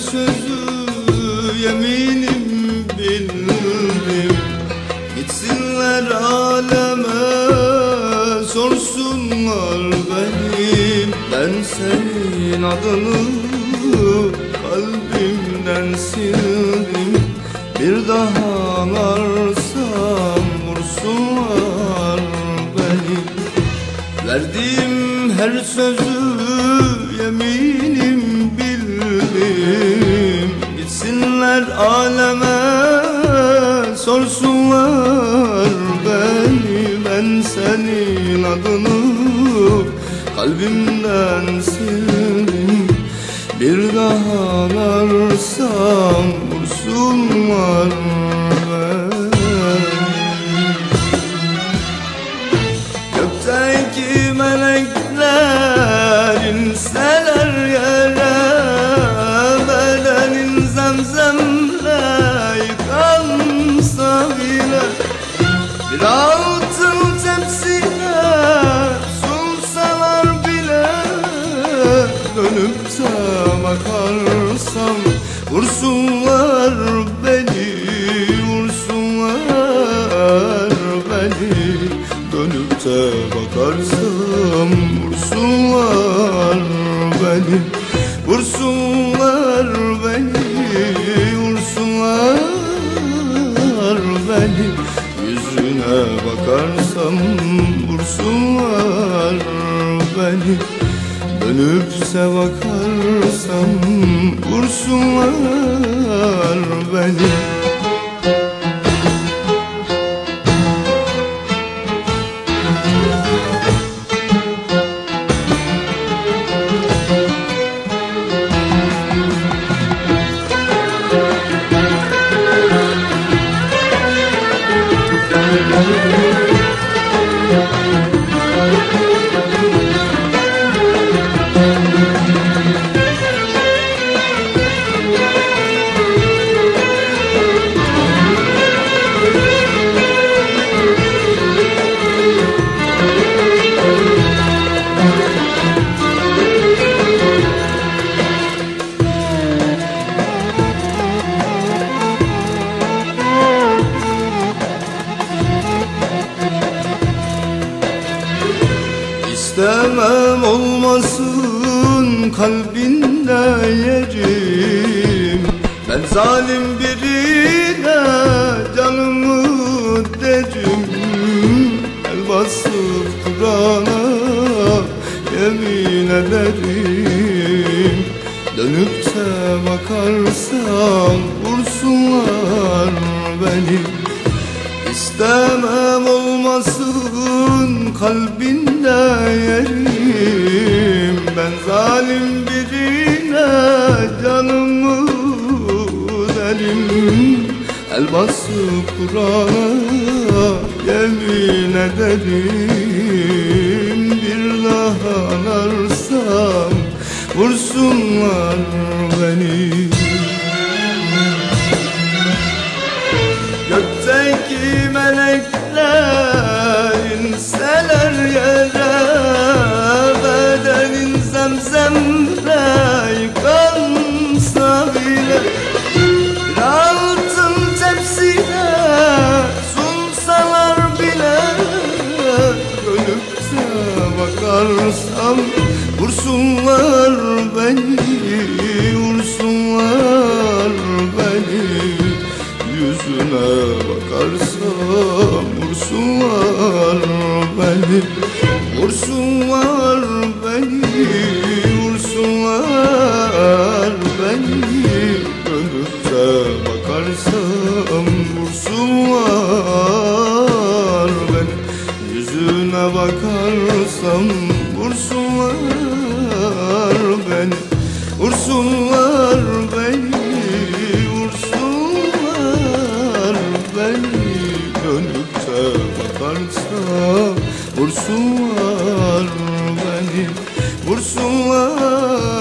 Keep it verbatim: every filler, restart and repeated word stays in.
sözü yeminim bildim. Gitsinler aleme, sorsunlar beni. Ben senin adını kalbimden sildim. Bir daha anarsam vursunlar beni. Verdiğim her sözü yeminim bildim. Gitsinler aleme, sorsunlar beni. Ben senin adını kalbimden sildim. Bir daha anarsam vursunlar beni. Gökteki melekler inseler yere, bedenin zemzemle yıkansa bile, bir altın tepsiye sunsalar bile, dönüp de bakarsam vursunlar beni, vursunlar beni. Dönüp de bakarsam vursunlar beni, vursunlar beni, vursunlar beni. Yüzüne bakarsam vursunlar beni. Dönüp de bakarsam vursunlar beni. İstemem olmasın kalbinde yerim. Ben zalim birine canımı derim. El basıp Kur'an'a yemin ederim. Dönüp de bakarsam vursunlar beni. İstemem olmasın kalbinde yerim. Ben zalim birine canımı derim. El basıp Kur'an'a yemin ederim. Bir daha anarsam vursunlar beni. Gökteki melekler inseler yere, bedenin zemzemle yıkansa bile, bir altın tepsiye sunsalar bile, dönüp de bakarsam vursunlar beni, vursunlar beni. Yüzüne bakarsam vursunlar beni, vursunlar beni, vursunlar beni. Dönüp de bakarsam vursunlar beni. Yüzüne bakarsam vursunlar beni, vursunlar beni, vursunlar beni. Dönüp de bakarsam vursunlar beni, vursunlar